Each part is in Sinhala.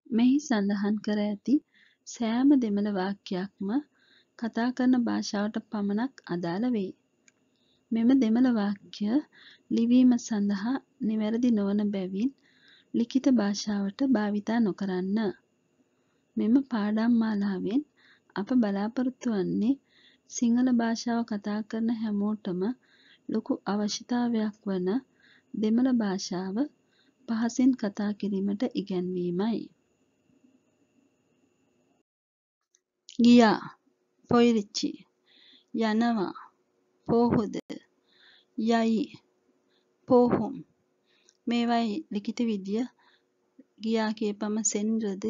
මෙහි සඳහන් කර ඇති සෑම දෙමළ වාක්‍යයක්ම කතා කරන භාෂාවට පමණක් අදාළ වේ. මෙම දෙමළ වාක්‍ය ලිවීම සඳහා නිවැරදි නොවන බැවින් ලිඛිත භාෂාවට භාවිතා නොකරන්න. මෙම පාඩම් මාලාවෙන් අප බලාපොරොත්තු වන්නේ සිංහල භාෂාව කතා කරන හැමෝටම ලොකු අවශ්‍යතාවයක් වන දෙමළ භාෂාව පහසින් කතා කිරීමට ඉගැන්වීමයි. ගියා, පොයිරිච්චි, යනවා, පෝහොද, යයි, පෝහොම්. මේවායි ලිඛිත විදිය. ගියා කියපම සෙන්රද,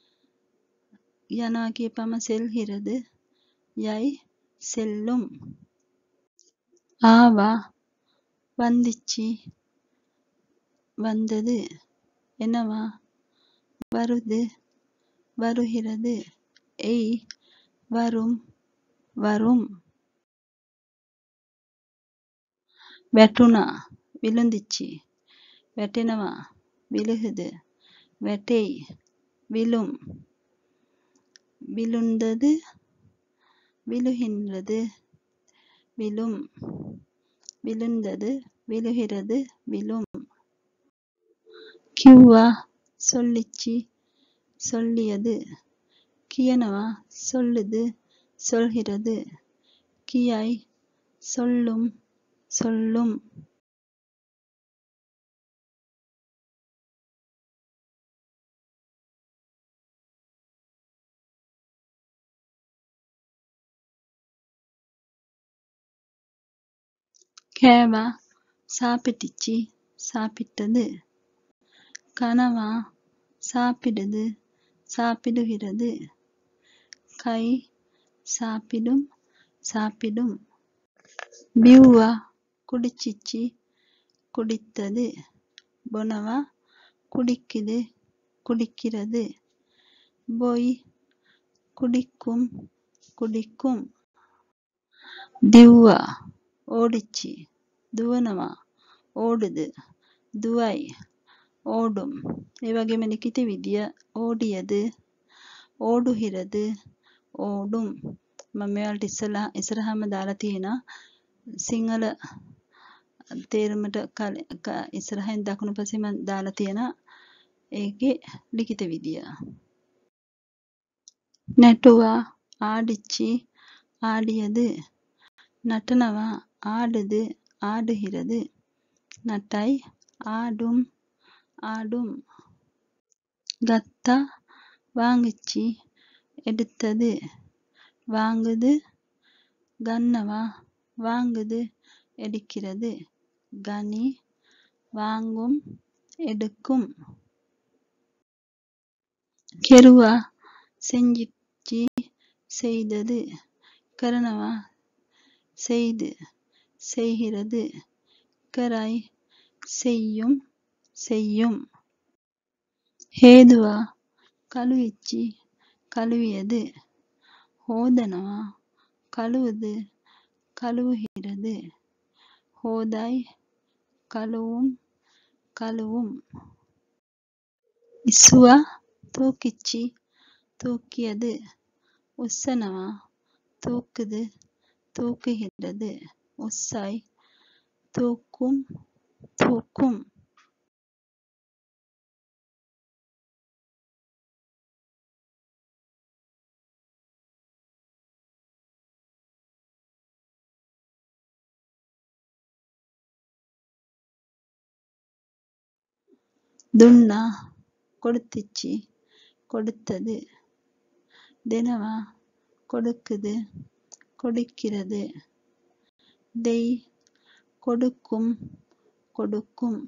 යනවා කියපම සෙල්හිරද, යයි සෙල්ලුම්. ආවා, වන්දිච්චි, වන්දද, එනවා, වරුද, වරුහිරද, එයි, වරුම්, වරුම්. වැටුණා, විලුඳිච්චි, වැටෙනවා, විලුහුද, වැටෙයි, විලුම්. විලුන්දද, විලුහින්රද, විලුම්. විලුන්දද, විලුහිරද, විලුම්. කිව්වා, සොල්ලිච්චි, සොල්ලියද, කියනවා, සොල්ලුද, සොල්හිරද, කියයි, සොල්ලුම්, සොල්ලුම්. කෑවා, සාපිටිච්චි, සාපිට්ටද, කනවා, සාපිඩුද, සාපිඩුහිරද, කයි, සාපිඩුම්, සාපිඩුම්. බිව්වා, කුඩිච්චිච්චි, කුඩිත්තද, බොනවා, කුඩික්කිද, කුඩික්කිරද, බොයි, කුඩික්කුම්, කුඩික්කුම්. දිව්වා, ඕඩිච්චි, දුවනවා, ඕඩුද, දුවයි, ඕඩුම්. ඒ වගේම ලිඛිත විදිය ඕඩියද, ඕඩුහිරද, ඕඩුම්. මම මේවලට ඉස්සරහම දාලා තියෙනවා සිංහල තේරුමට ඉස්සරහින් දකුණු පසෙම දාලා තියෙනවා ඒකේ ලිඛිත විදිය. නැටුවා, ආඩිච්චි, ආඩියද, නටනවා, ආඩුද, ආඩුහිරද, නටයි, ආඩුම්, ආඩුම්. ගත්තා, வாங்கிச்சி, எடுத்தது, வாங்குது, கன்னவா, வாங்குது, எடுக்கிறது, கனி, வாங்கும், எடுக்கும். கெருவா, செஞ்சிச்சி, செய்தது, கரணவா, செய்து, செய்கிறது, கராய், செய்யும், செய்யும். හේදුවා, කළුවිච්චි, කළුවියද, හෝදනවා, කළුවද, කළුහිරද, හෝදයි, කළුවුම්, කළුවුම්. ඉස්සුවා, තූකිච්චි, තූකියද, උස්සනවා, තූක්කුද, තූකුහිරද, උස්සයි, තූක්කුම්, තූකුම්. දුන්නා, கொடுத்துச்சி, கொடுத்தது. දෙනවා, கொடுக்குது, கொடுக்கிறது. දෙයි, கொடுக்கும், கொடுக்கும்.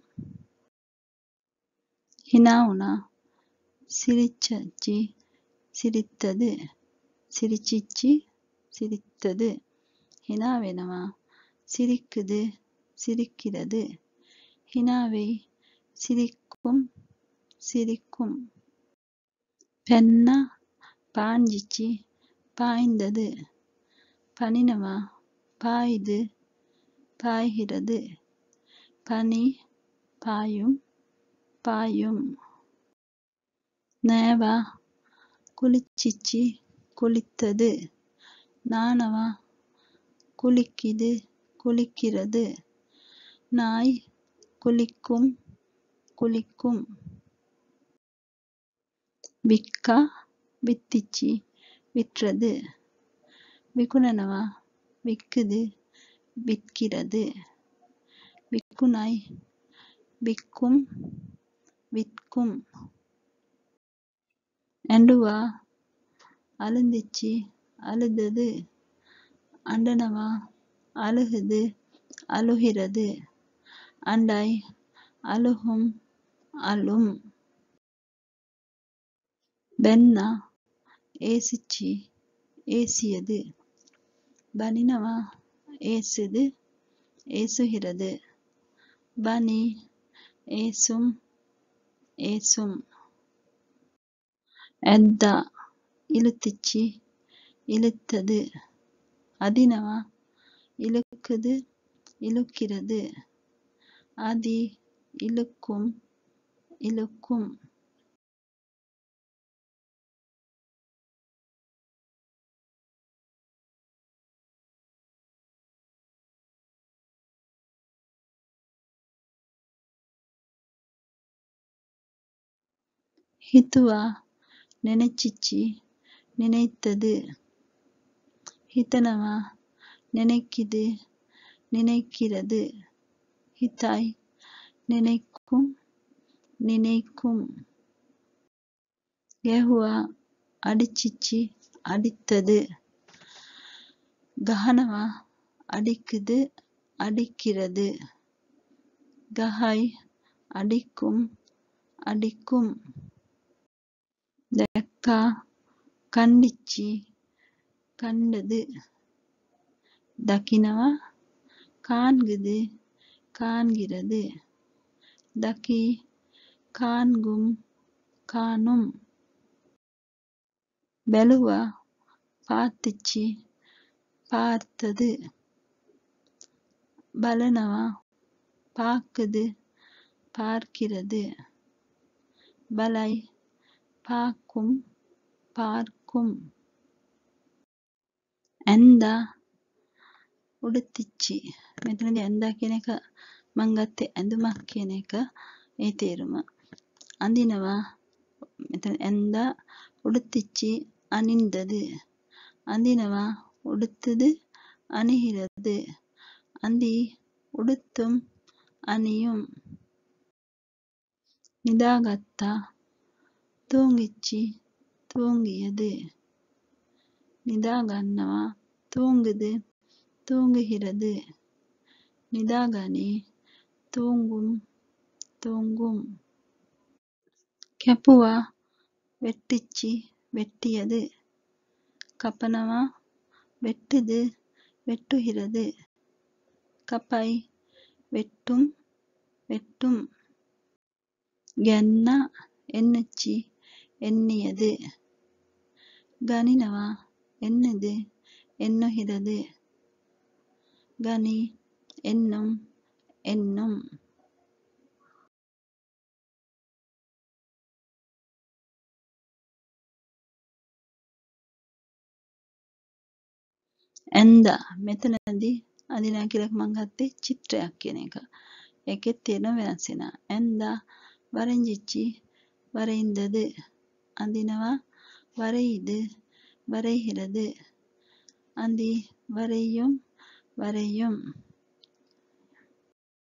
hina වුණා, சிரிச்சச்சி, சிரித்தது, சிரிச்சிச்சி, சிரித்தது. hina වෙනවා, சிரிக்குது, சிரிக்கிறது. hina වෙයි, சிரிக்கும், சிரிக்கும். පැන්නා, පාංජිච්චි, பாய்ந்தது, பனிනවා, பாயுது, பாய்கிறது. பனி, பாயும், பாயும். නෑවා குளிச்சிச்சி குளித்தது. நானவா குளிக்குது குளிக்கிறது. நாய் குளிக்கும் குளிக்கும். விக்கா வித்திச்சி விற்றது. விකුණනවා விக்குது விற்கிறது. விக்குநாய் விக்கும் விற்கும். ඇඬුවා அழுந்துச்சு அழுதது. அண்டனவா அழுகுது அழுகிறது. அண்டாய் அழுகும் அழும். බැන්නා ஏசிச்சி ஏசியது. பனினவா ஏசுது ஏசுகிறது. பனி ஏசும் ஏசும். ඇද්දා இழுத்துச்சு இழுத்தது. அதினவா இழுக்குது இழுக்கிறது. அதி இழுக்கும் இழுக்கும். හිතුවා நினைச்சிச்சி நினைத்தது. හිතනවා நினைக்குது நினைக்கிறது. හිතයි நினைக்கும் நினைக்கும். ගැහුවා அடிச்சிச்சி அடித்தது. ගහනවා அடிக்குது அடிக்கிறது. ගහයි அடிக்கும் அடிக்கும். දැක්කා கண்டிச்சி கண்டது. දකිනවා காண்குது காண்கிறது. දකි காண்கும் காணும். බැලුවා பார்த்துச்சி பார்த்தது. බලනවා பார்க்குது பார்க்கிறது. பலை பார்க்கும் பார்க்கும். ඇන්දා උඩතිච්චි. මෙතනදී ඇන්දා කියන එක මං ගත්තේ ඇඳුමක් කියන එක ඒ තේරුම. අඳිනවා මෙතන ඇන්දා උடுத்திச்சி அணிந்தது. அந்தினவா உடுத்துது அணிகிறது. அந்தி உடுத்தும் அணியும். நிதாகத்தா தூங்கிச்சி தூங்கியது. நிதாகன்னவா தூங்குது தூங்குகிறது. நிதாகனி தூங்கும் தூங்கும். කැපුවා வெட்டிச்சி வெட்டியது. கப்பனவா வெட்டுது வெட்டுகிறது. கப்பை வெட்டும் வெட்டும். ගැන්නා எண்ணிச்சி எண்ணியது. கனினவா எண்ணுது எண்ணுகிறது. கனி எண்ணும் எண்ணும். ඇන්දා මෙතනදී අඳිනා කියලා මං ගත්තේ චිත්‍රයක් කියන එක. ඒකෙත් තේරුම වෙනස් වෙනවා. ඇන්දා වරෙන්ජිච්චි வரைந்தது. அந்தினவா வரையுது வரைகிறது. அந்தி வரையும் வரையும்.